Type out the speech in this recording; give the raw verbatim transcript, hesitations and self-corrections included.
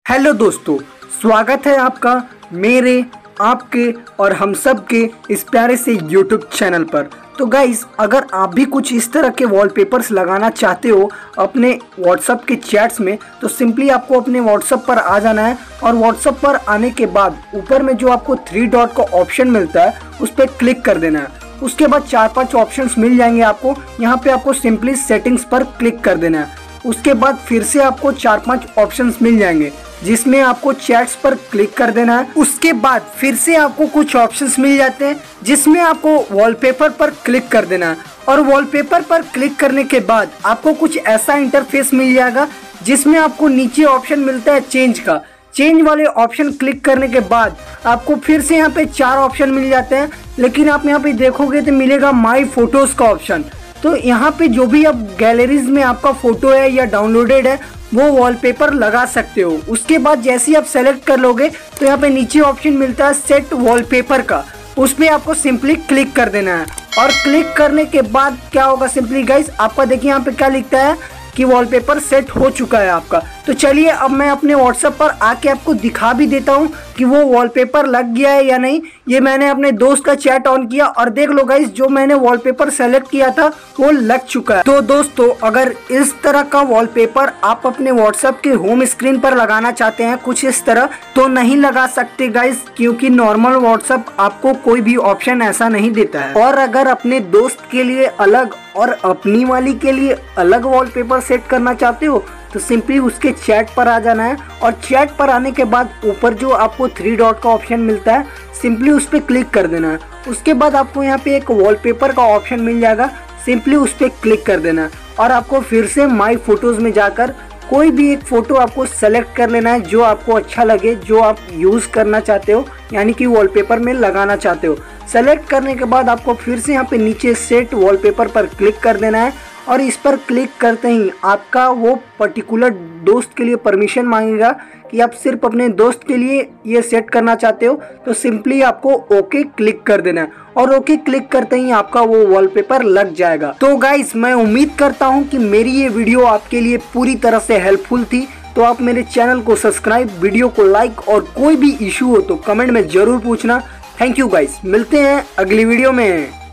Hello दोस्तों, स्वागत है आपका मेरे आपके और हम सब के इस प्यारे से यूट्यूब चैनल पर। तो गाइस, अगर आप भी कुछ इस तरह के वॉलपेपर्स लगाना चाहते हो अपने व्हाट्सएप के चैट्स में, तो सिंपली आपको अपने व्हाट्सएप पर आ जाना है और व्हाट्सएप पर आने के बाद ऊपर में जो आपको थ्री डॉट का ऑप्शन मिलता है उस पर क्लिक कर देना है। उसके बाद चार पांच ऑप्शंस मिल जाएंगे आपको। यहाँ पे आपको सिंपली सेटिंग्स पर क्लिक कर देना है। उसके बाद फिर से आपको चार पांच ऑप्शंस मिल जाएंगे जिसमें आपको चैट्स पर क्लिक कर देना है। उसके बाद फिर से आपको कुछ ऑप्शंस मिल जाते हैं जिसमें आपको वॉलपेपर पर क्लिक कर देना है और वॉलपेपर पर क्लिक करने के बाद आपको कुछ ऐसा इंटरफेस मिल जाएगा जिसमें आपको नीचे ऑप्शन मिलता है चेंज का। चेंज वाले ऑप्शन क्लिक करने के बाद आपको फिर से यहाँ पे चार ऑप्शन मिल जाते हैं, लेकिन आप यहाँ पे देखोगे तो मिलेगा माई फोटोज का ऑप्शन। तो यहाँ पे जो भी अब गैलरीज में आपका फोटो है या डाउनलोडेड है वो वॉलपेपर लगा सकते हो। उसके बाद जैसे ही आप सेलेक्ट कर लोगे तो यहाँ पे नीचे ऑप्शन मिलता है सेट वॉलपेपर का, उस पर आपको सिंपली क्लिक कर देना है। और क्लिक करने के बाद क्या होगा, सिंपली गाइस आपका देखिए यहाँ पे क्या लिखता है कि वॉलपेपर सेट हो चुका है आपका। तो चलिए अब मैं अपने व्हाट्सएप पर आके आपको दिखा भी देता हूँ कि वो वॉलपेपर लग गया है या नहीं। ये मैंने अपने दोस्त का चैट ऑन किया और देख लो गाइस, जो मैंने वॉलपेपर सेलेक्ट किया था वो लग चुका है। तो दोस्तों, अगर इस तरह का वॉलपेपर आप अपने व्हाट्सएप के होम स्क्रीन पर लगाना चाहते हैं कुछ इस तरह, तो नहीं लगा सकते गाइस, क्योंकि नॉर्मल व्हाट्सएप आपको कोई भी ऑप्शन ऐसा नहीं देता है। और अगर अपने दोस्त के लिए अलग और अपनी वाली के लिए अलग वॉलपेपर सेट करना चाहते हो तो सिंपली उसके चैट पर आ जाना है और चैट पर आने के बाद ऊपर जो आपको थ्री डॉट का ऑप्शन मिलता है सिंपली उस पर क्लिक कर देना है। उसके बाद आपको यहाँ पे एक वॉलपेपर का ऑप्शन मिल जाएगा, सिंपली उस पर क्लिक कर देना है और आपको फिर से माई फोटोज़ में जाकर कोई भी एक फ़ोटो आपको सेलेक्ट कर लेना है जो आपको अच्छा लगे, जो आप यूज़ करना चाहते हो, यानी कि वॉलपेपर में लगाना चाहते हो। सेलेक्ट करने के बाद आपको फिर से यहाँ पे नीचे सेट वॉलपेपर पर क्लिक कर देना है और इस पर क्लिक करते ही आपका वो पर्टिकुलर दोस्त के लिए परमिशन मांगेगा कि आप सिर्फ अपने दोस्त के लिए ये सेट करना चाहते हो। तो सिंपली आपको ओके क्लिक कर देना है और ओके क्लिक करते ही आपका वो वॉलपेपर लग जाएगा। तो गाइस, मैं उम्मीद करता हूँ कि मेरी ये वीडियो आपके लिए पूरी तरह से हेल्पफुल थी। तो आप मेरे चैनल को सब्सक्राइब, वीडियो को लाइक और कोई भी इशू हो तो कमेंट में ज़रूर पूछना। थैंक यू गाइस, मिलते हैं अगली वीडियो में।